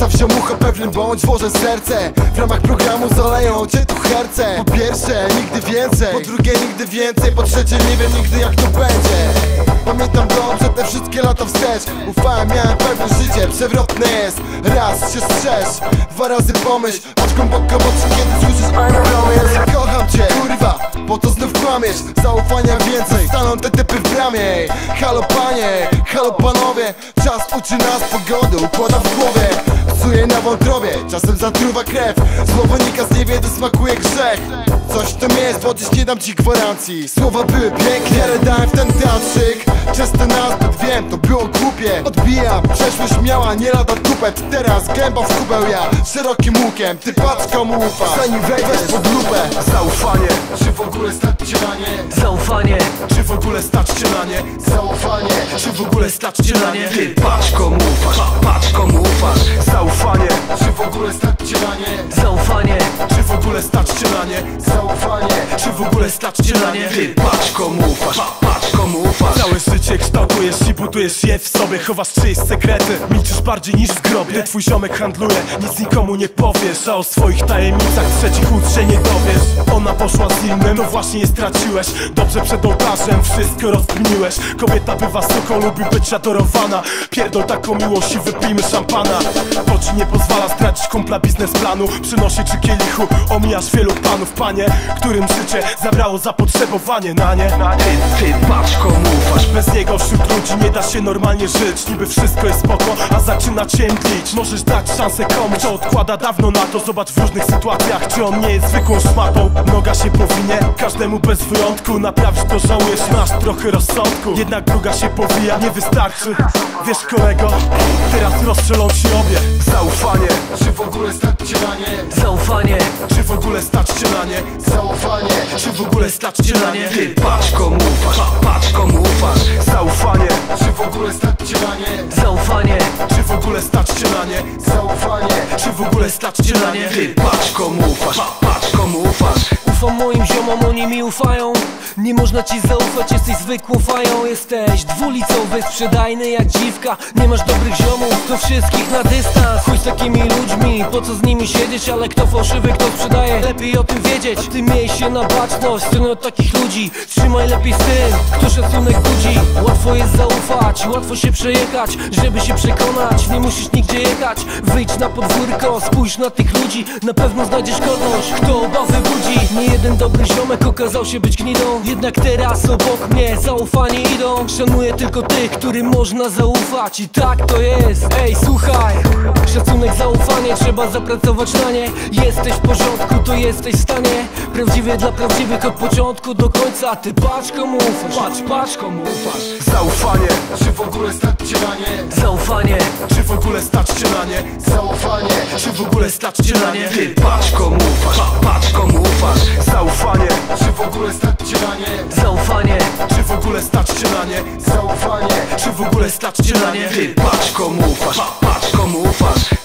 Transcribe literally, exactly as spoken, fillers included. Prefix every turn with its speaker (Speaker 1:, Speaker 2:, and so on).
Speaker 1: Postaw ziomucha pewnym bądź, włożę serce. W ramach programu zaleją cię tu herce. Po pierwsze, nigdy więcej. Po drugie, nigdy więcej. Po trzecie, nie wiem nigdy jak to będzie. Pamiętam dobrze te wszystkie lata wstecz. Ufałem, miałem pewne życie, przewrotne jest. Raz się strzeż, dwa razy pomyśl. Patrz głęboko w oczy, kiedy słyszysz I promise. Kocham cię, kurwa, po to znów kłamiesz. Zaufania więcej, staną te typy w bramie. Halo panie, halo panowie. Czas uczy nas pogody, układa w głowie. Psuje na wątrobie, czasem zatruwa krew. Słowo nika z niewiedzy smakuje grzech. Coś w tym jest, bo dziś nie dam ci gwarancji. Słowa były pięknie, ale dałem w ten teatrzyk. Często nazbyt wiem, to było głupie. Odbijam, przeszłość miała nie lada tupet. Teraz gęba w kubeł ja, szerokim łukiem. Ty patrz komu ufasz, zanim wejdziesz pod lupę.
Speaker 2: Zaufanie,
Speaker 1: czy w ogóle stać cię na nie?
Speaker 2: zaufanie,
Speaker 1: Czy w ogóle stać cię na nie? Zaufanie, czy w ogóle stać cię na nie?
Speaker 2: ty patrz komu ufasz, patrz komu ufasz. Zaufanie,
Speaker 1: Czy w ogóle stać cię na nie?
Speaker 2: zaufanie,
Speaker 1: Czy w ogóle stać cię na nie? Zaufanie, czy w ogóle stać cię na nie?
Speaker 2: ty patrz komu ufasz, patrz komu ufasz.
Speaker 3: Całe życie kształtujesz i budujesz je w sobie. Chowasz czyjeś sekrety, milczysz bardziej niż w grobie. Gdy twój ziomek handluje, nic nikomu nie powiesz. A o swoich tajemnicach trzecich ust się nie dowiesz. Ona poszła z innym, to właśnie je straciłeś. Dobrze przed ołtarzem wszystko rozkminiłeś. Kobieta bywa suką, lubi być adorowana. Pierdol taką miłość i wypijmy szampana. To ci nie pozwala stracić kumpla biznesplanu. Przynosi czy kielichu, omijasz wielu panów, panie, którym życie zabrało zapotrzebowanie na nie.
Speaker 2: Ty, ty patrz komu ufasz.
Speaker 3: Bez niego wśród ludzi nie da się normalnie żyć. Niby wszystko jest spoko, a zaczyna cię mdlić. Możesz dać szansę komuś, kto odkłada dawno na to. Zobacz w różnych sytuacjach, czy on nie jest zwykłą szmatą. Noga się powinie, każdemu bez wyjątku. Naprawić to żałujesz, masz trochę rozsądku. Jednak druga się powija, nie wystarczy. Wiesz kolego, teraz rozstrzelą ci obie.
Speaker 2: Zaufanie,
Speaker 1: Czy w ogóle stać cię na nie?
Speaker 2: zaufanie,
Speaker 3: Czy w ogóle stać cię na nie?
Speaker 1: Zaufanie,
Speaker 3: Czy w ogóle stać cię na nie?
Speaker 2: ty patrz komu ufasz, patrz komu ufasz.
Speaker 3: Zaufanie,
Speaker 1: czy w ogóle stać cię na nie?
Speaker 2: Zaufanie,
Speaker 3: czy w ogóle stać cię na nie?
Speaker 1: Zaufanie,
Speaker 3: Czy w ogóle stać cię na nie?
Speaker 2: ty patrz komu ufasz, patrz komu ufasz.
Speaker 4: Ufam moim ziomom, oni mi ufają. Nie można ci zaufać, jesteś zwykłą fają. Jesteś dwulicowy, sprzedajny jak dziwka. Nie masz dobrych ziomów, to wszystkich na dystans. Chuj z takimi ludźmi, po co z nimi siedzieć? Ale kto fałszywy, kto sprzedaje, lepiej o tym wiedzieć. A ty miej się na baczność, stronę od takich ludzi. Trzymaj lepiej z tym, kto szacunek budzi. Łatwo jest zaufać, łatwo się przejechać. Żeby się przekonać, nie musisz nigdzie jechać. Wyjdź na podwórko, spójrz na tych ludzi. Na pewno znajdziesz kogoś, kto obawy budzi. Nie jeden dobry ziomek okazał się być gnidą. Jednak teraz obok mnie zaufanie idą. Szanuję tylko tych, którym można zaufać. I tak to jest, ej słuchaj. Szacunek, zaufanie, trzeba zapracować na nie. Jesteś w porządku, to jesteś w stanie. Prawdziwy dla prawdziwych od początku do końca. Ty patrz komu ufasz, patrz, patrz komu ufasz.
Speaker 3: Zaufanie,
Speaker 1: czy w ogóle stać cię na nie?
Speaker 2: Zaufanie,
Speaker 3: czy w ogóle stać cię na nie?
Speaker 1: Zaufanie,
Speaker 3: Czy w ogóle stać cię na nie?
Speaker 2: ty patrz komu ufasz, patrz komu ufasz.
Speaker 3: Zaufanie,
Speaker 1: czy w ogóle stać cię na nie?
Speaker 2: Zaufanie,
Speaker 3: czy w ogóle stać cię na nie?
Speaker 1: Zaufanie,
Speaker 3: Czy w ogóle stać cię na nie?
Speaker 2: ty patrz komu ufasz, patrz komu ufasz.